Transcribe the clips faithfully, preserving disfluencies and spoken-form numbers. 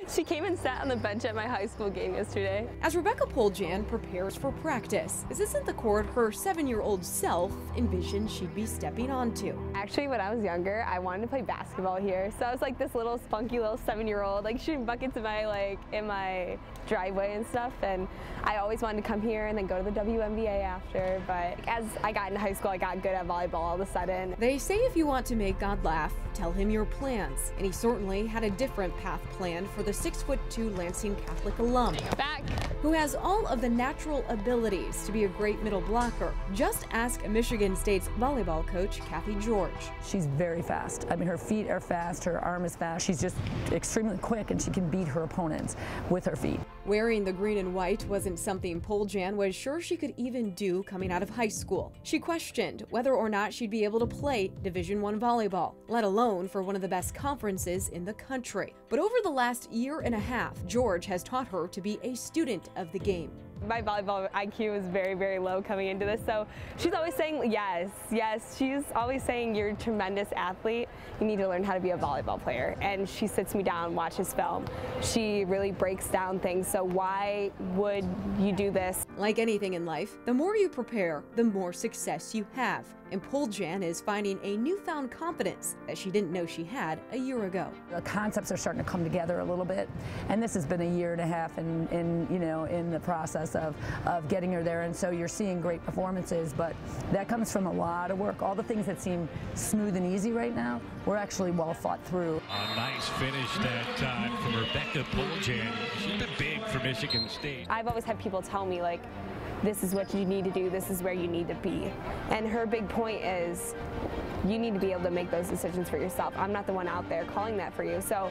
She came and sat on the bench at my high school game yesterday. As Rebecka Poljan prepares for practice, this isn't the court her seven-year-old self envisioned she'd be stepping onto. Actually, when I was younger, I wanted to play basketball here. So I was like this little spunky little seven-year-old, like shooting buckets in my like in my driveway and stuff. And I always wanted to come here and then go to the W N B A after. But as I got into high school, I got good at volleyball all of a sudden. They say if you want to make God laugh, tell him your plans. And he certainly had a different path planned for the six foot two Lansing Catholic alum. Back. Who has all of the natural abilities to be a great middle blocker. Just ask Michigan State's volleyball coach, Kathy George. She's very fast. I mean, her feet are fast, her arm is fast. She's just extremely quick, and she can beat her opponents with her feet. Wearing the green and white wasn't something Poljan was sure she could even do coming out of high school. She questioned whether or not she'd be able to play Division one volleyball, let alone for one of the best conferences in the country. But over the last year and a half, George has taught her to be a student of the game. My volleyball I Q is very, very low coming into this, so she's always saying yes, yes. She's always saying you're a tremendous athlete. You need to learn how to be a volleyball player. And she sits me down, watches film. She really breaks down things. So why would you do this? Like anything in life, the more you prepare, the more success you have. And Poljan is finding a newfound confidence that she didn't know she had a year ago. The concepts are starting to come together a little bit, and this has been a year and a half in, in you know, in the process of, of getting her there. And so you're seeing great performances, but that comes from a lot of work. All the things that seem smooth and easy right now were actually well thought through. A nice finish that time from Rebecka Poljan. She's been big for Michigan State. I've always had people tell me, like, this is what you need to do, this is where you need to be. And her big point is you need to be able to make those decisions for yourself. I'm not the one out there calling that for you. So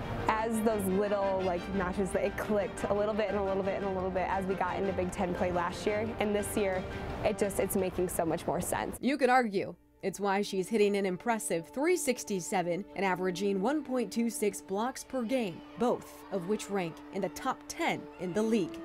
as those little like notches, it clicked a little bit and a little bit and a little bit as we got into Big Ten play last year. And this year, it just, it's making so much more sense. You could argue it's why she's hitting an impressive three sixty-seven and averaging one point two six blocks per game, both of which rank in the top ten in the league.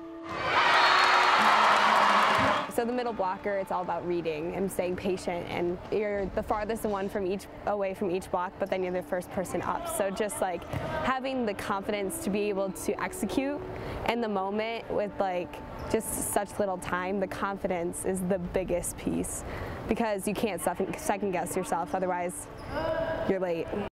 So the middle blocker, it's all about reading and staying patient, and you're the farthest one from each away from each block, but then you're the first person up. So just like having the confidence to be able to execute in the moment with like just such little time, the confidence is the biggest piece because you can't second guess yourself, otherwise you're late.